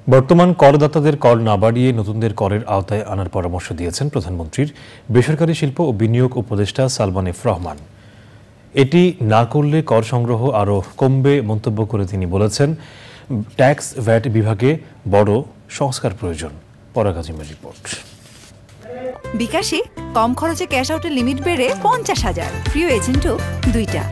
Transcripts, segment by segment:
বর্তমান করদাতাদের কর না বাড়িয়ে নতুনদের করের আওতায় আনার পরামর্শ দিয়েছেন প্রধানমন্ত্রীর বেসরকারি শিল্প ও বিনিয়োগ উপদেষ্টা সালমান এফ রহমান। এটি না করলে কর সংগ্রহ আরও কমবে মন্তব্য করে তিনি বলেছেন, ট্যাক্স ভ্যাট বিভাগে বড় সংস্কার প্রয়োজন। পরাগ আজিমের রিপোর্ট। বিকাশে কম খরচে ক্যাশ আউটের লিমিট বেড়ে 50,000, প্রিয় এজেন্টও 2টা।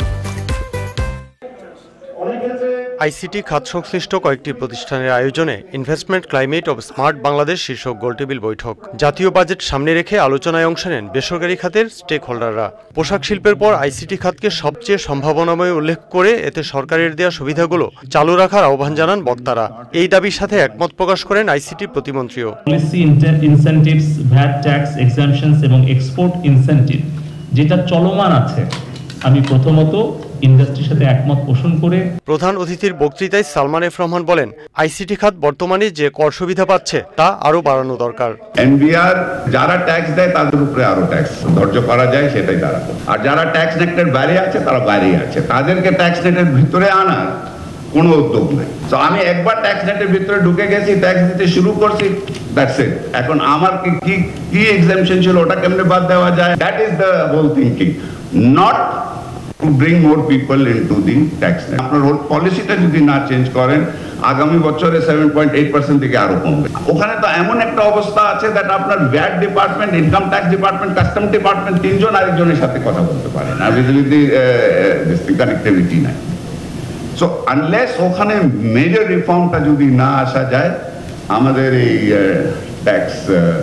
আইসিটি খাত সংশ্লিষ্ট কয়েকটি প্রতিষ্ঠানের আয়োজনে investment climate of smart Bangladesh শীর্ষক গোলটেবিল বৈঠক। জাতীয় বাজেট সামনে রেখে আলোচনায় অংশ নেন বেসরকারি খাতের স্টেক হোল্ডাররা। পোশাক শিল্পের পর আইসিটি খাতকে সবচেয়ে সম্ভাবনাময় উল্লেখ করে এতে সরকারের দেওয়া সুবিধাগুলো চালু রাখার আহ্বান জানান বক্তারা। এই দাবির সাথে একমত প্রকাশ করেন আইসিটি প্রতিমন্ত্রীও। Policy incentives, VAT tax exemptions এবং এক্সপোর্ট ইনসেনটিভ যেটা চলমান আছে, আমি প্রথমত ইন্ডাস্ট্রির সাথে একমত পোষণ করে। প্রধান অতিথির বক্তৃতায় সালমান এফ রহমান বলেন, আইসিটি খাত বর্তমানে যে কর সুবিধা পাচ্ছে তা আরো বাড়ানো দরকার। এনবিআর যারা ট্যাক্স দেয় তাদের উপরে আরো ট্যাক্স ধার্য করা যায়, সেটাই তারা। আর যারা ট্যাক্স নেটের বাইরে আছে তারা বাইরেই আছে, তাদেরকে ট্যাক্স নেটের ভিতরে আনার কোনো উদ্যোগ নেই। তো আমি একবার ট্যাক্স নেটের ভিতরে ঢুকে গেছি, ট্যাক্স দিতে শুরু করছি, দ্যাটস ইট। এখন আমার কি এক্সাম্পশন ছিল ওটা কেমনে বাদ দেওয়া যায়, that is the whole thinking, not to bring more people into the tax net. আপনার হোল পলিসিটা যদি না চেঞ্জ করেন, আগামী বছরে 7.8% থেকে আরো কমবে। ওখানে তো এমন একটা অবস্থা আছে দ্যাট আপনার VAT department, income tax department, custom department তিনজন আরেকজনের সাথে কথা বলতে পারে না, যদি কানেক্টিভিটি নাই। সো আনলেস ওখানে মেজর রিফর্মটা যদি না আসা যায়, আমাদের এই tax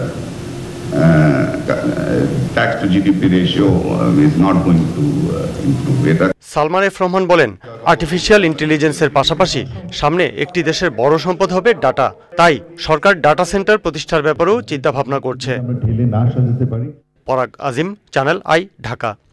tax to GDP ratio is not going to improve. Salman F Rahman বলেন, আর্টিফিশিয়াল ইন্টেলিজেন্সের পাশাপাশি সামনে একটি দেশের বড় সম্পদ হবে ডাটা। তাই সরকার ডাটা সেন্টার প্রতিষ্ঠার ব্যাপারেও চিন্তা ভাবনা করছে। পরাগ আজিম, চ্যানেল আই, ঢাকা।